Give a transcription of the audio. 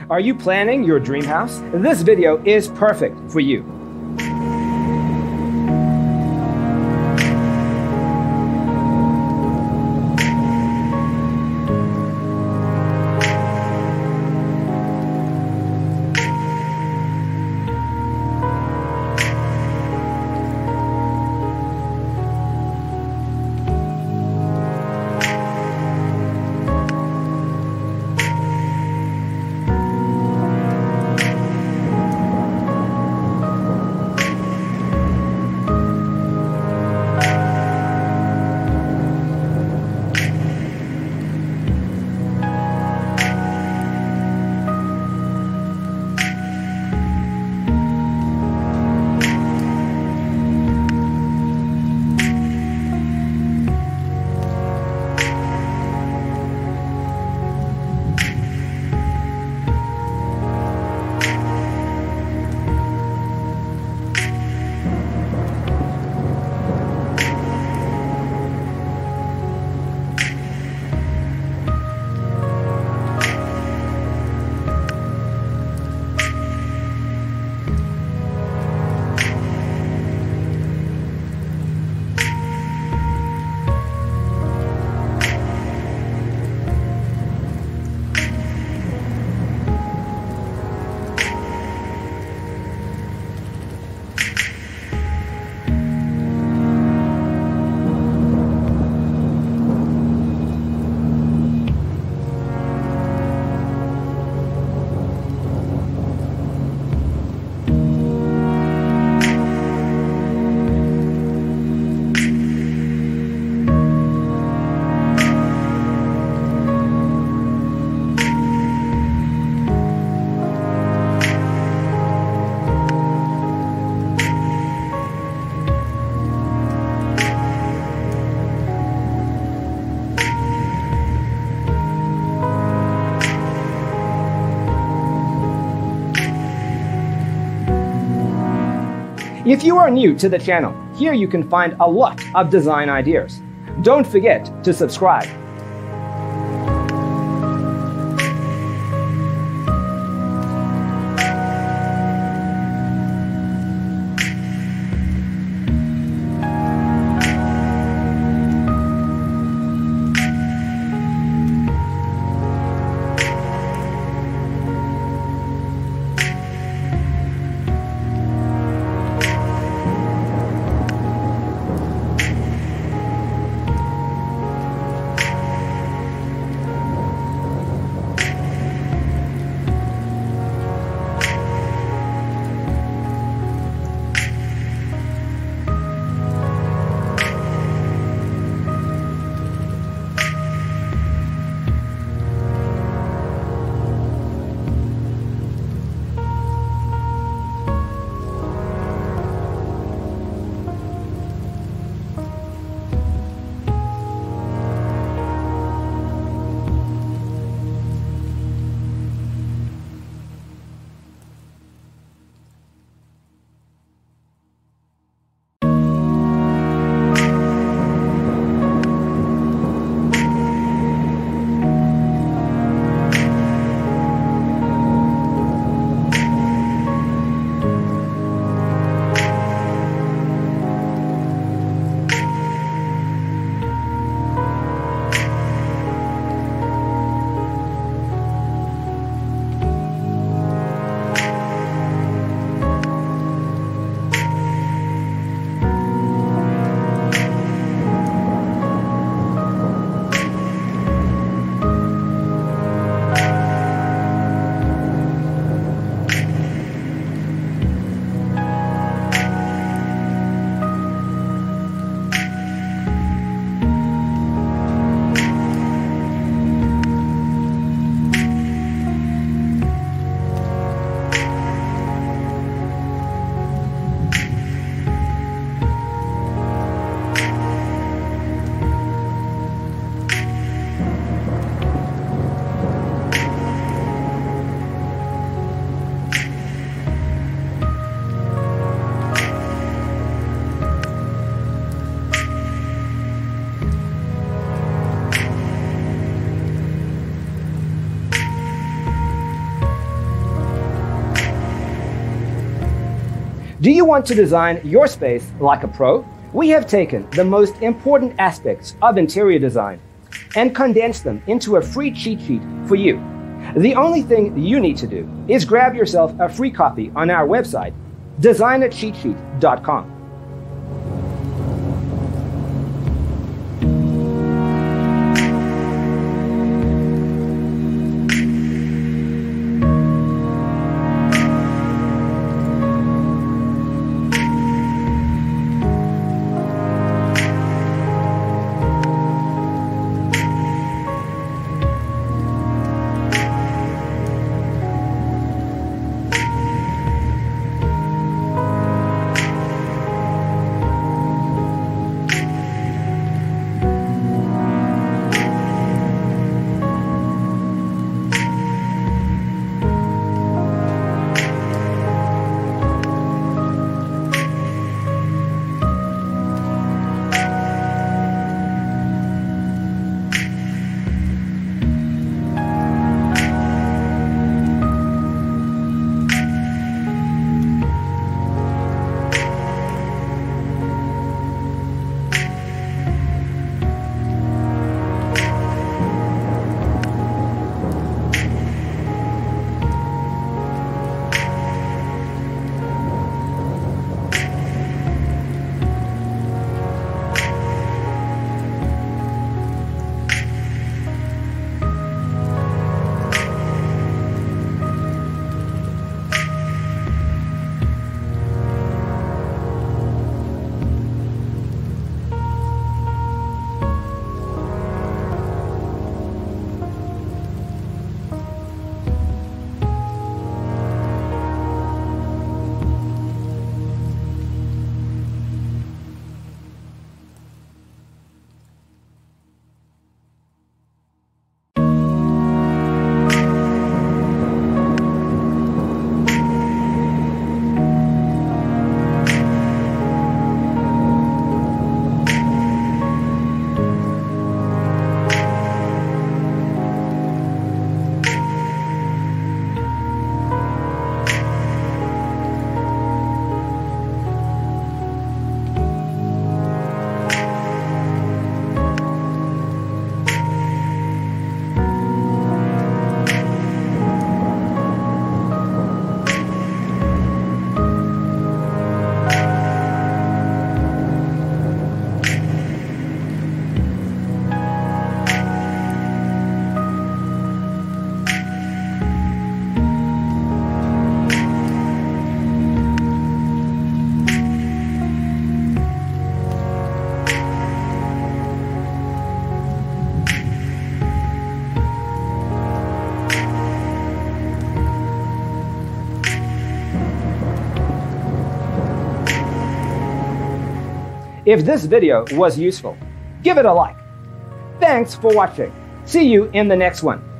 Are you planning your dream house? This video is perfect for you. If you are new to the channel, here you can find a lot of design ideas. Don't forget to subscribe. Do you want to design your space like a pro? We have taken the most important aspects of interior design and condensed them into a free cheat sheet for you. The only thing you need to do is grab yourself a free copy on our website, designercheatsheet.com. If this video was useful, give it a like. Thanks for watching. See you in the next one.